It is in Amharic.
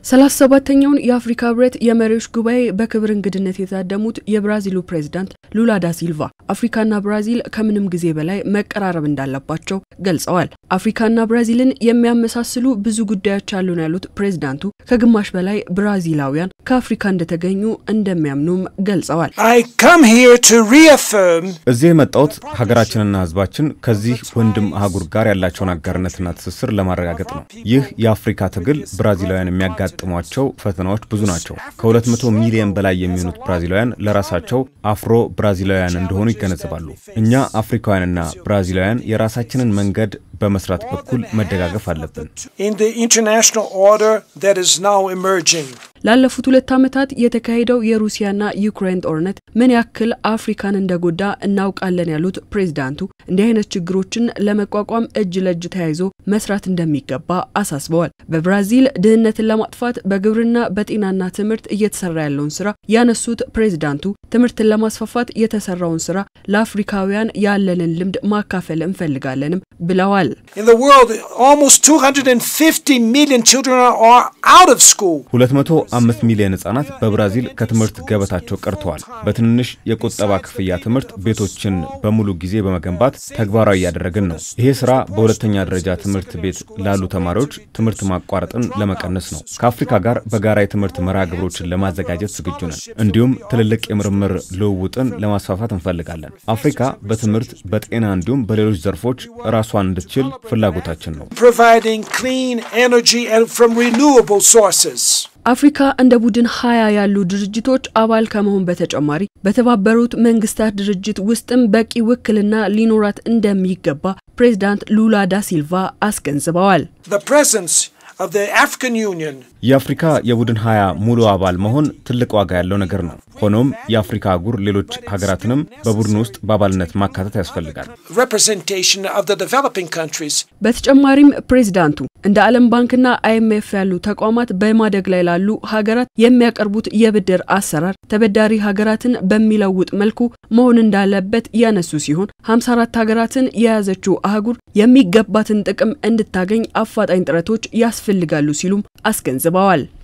37ኛውን የአፍሪካ ህብረት የመሪዎች ጉባኤ በክብር እንግድነት የታደሙት የብራዚሉ ፕሬዚዳንት ሉላ ዳ ሲልቫ አፍሪካና ብራዚል ከምንም ጊዜ በላይ መቀራረብ እንዳለባቸው ገልጸዋል። አፍሪካና ብራዚልን የሚያመሳስሉ ብዙ ጉዳዮች አሉን ያሉት ፕሬዚዳንቱ ከግማሽ በላይ ብራዚላውያን ከአፍሪካ እንደተገኙ እንደሚያምኑም ገልጸዋል። I come here to reaffirm እዚህ የመጣሁት ሀገራችንና ህዝባችን ከዚህ ወንድም አህጉር ጋር ያላቸውን አጋርነትና ትስስር ለማረጋገጥ ነው። ይህ የአፍሪካ ትግል ብራዚላውያን የሚያጋጥሟቸው ፈተናዎች ብዙ ናቸው። ከ200 ሚሊዮን በላይ የሚሆኑት ብራዚላውያን ለራሳቸው አፍሮ ብራዚላውያን እንደሆኑ ይገነዘባሉ። እኛ አፍሪካውያንና ብራዚላውያን የራሳችንን መንገድ በመስራት በኩል መደጋገፍ አለብን። in the international order that is now emerging. ላለፉት 2 ዓመታት የተካሄደው የሩሲያና ዩክሬን ጦርነት ምን ያክል አፍሪካን እንደጎዳ እናውቃለን ያሉት ፕሬዚዳንቱ እንዲህ አይነት ችግሮችን ለመቋቋም እጅ ለእጅ ተያይዞ መስራት እንደሚገባ አሳስበዋል። በብራዚል ድህነትን ለማጥፋት በግብርና በጤናና ትምህርት እየተሰራ ያለውን ስራ ያነሱት ፕሬዚዳንቱ ትምህርትን ለማስፋፋት የተሰራውን ስራ ለአፍሪካውያን ያለንን ልምድ ማካፈል እንፈልጋለንም ብለዋል። In the world, almost 250 million children are out of school. 205 ሚሊዮን ህጻናት በብራዚል ከትምህርት ገበታቸው ቀርተዋል። በትንሽ የቁጠባ ክፍያ ትምህርት ቤቶችን በሙሉ ጊዜ በመገንባት ተግባራዊ ያደረግን ነው። ይሄ ስራ በሁለተኛ ደረጃ ትምህርት ቤት ላሉ ተማሪዎች ትምህርት ማቋረጥን ለመቀነስ ነው። ከአፍሪካ ጋር በጋራ የትምህርት መርሃ ግብሮችን ለማዘጋጀት ዝግጁ ነን። እንዲሁም ትልልቅ የምርምር ልውውጥን ለማስፋፋት እንፈልጋለን። አፍሪካ በትምህርት በጤና እንዲሁም በሌሎች ዘርፎች ራሷን እንድትችል ፍላጎታችን ነው። Providing clean energy and from renewable sources. አፍሪካ እንደ ቡድን 20 ያሉ ድርጅቶች አባል ከመሆን በተጨማሪ በተባበሩት መንግስታት ድርጅት ውስጥም በቂ ውክልና ሊኖራት እንደሚገባ ፕሬዚዳንት ሉላ ዳ ሲልቫ አስገንዝበዋል። The presence of the African Union የአፍሪካ የቡድን 20 ሙሉ አባል መሆን ትልቅ ዋጋ ያለው ነገር ነው። ሆኖም የአፍሪካ አህጉር ሌሎች ሀገራትንም በቡድን ውስጥ በአባልነት ማካተት ያስፈልጋል። representation of the developing countries. በተጨማሪም ፕሬዚዳንቱ እንደ ዓለም ባንክና IMF ያሉ ተቋማት በማደግ ላይ ላሉ ሀገራት የሚያቀርቡት የብድር አሰራር ተበዳሪ ሀገራትን በሚለውጥ መልኩ መሆን እንዳለበት ያነሱ ሲሆን 54 ሀገራትን የያዘችው አህጉር የሚገባትን ጥቅም እንድታገኝ አፋጣኝ ጥረቶች ያስፈልጋሉ ሲሉም አስገንዝበዋል።